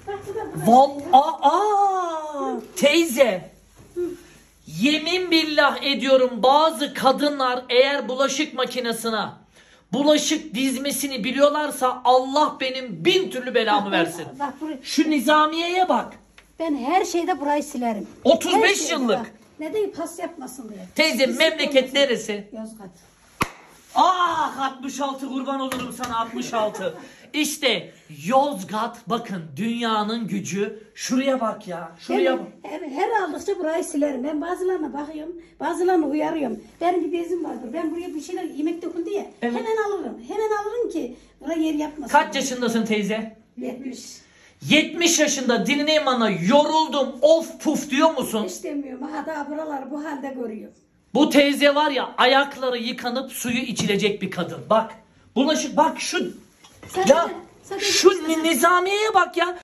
Teyze. Yemin billah ediyorum, bazı kadınlar eğer bulaşık makinesine bulaşık dizmesini biliyorlarsa Allah benim 1000 türlü belamı versin. Bak, şu nizamiyeye bak. Ben her şeyde burayı silerim. 35 yıllık. Bak. Neden pas yapmasın diye. Teyze memleket neresi? Yozgat. 66 kurban olurum sana, 66. İşte Yozgat, bakın dünyanın gücü. Şuraya bak ya. Şuraya bak. Her aldıkça burayı silerim. Ben bazılarına bakıyorum. Bazılarına uyarıyorum. Benim bir bezim vardır. Ben buraya bir şeyler yemek döküldü diye. Evet. Hemen alırım. Hemen alırım ki buraya yer yapmasın. Kaç yaşındasın teyze? 70. 70 yaşında dinleyeyim bana, yoruldum of puf diyor musun? İstemiyorum. Aha daha buraları bu halde görüyorum. Bu teyze var ya, ayakları yıkanıp suyu içilecek bir kadın. Bak bulaşık, bak şu Sen ya de- şu nizamiyeye bak ya.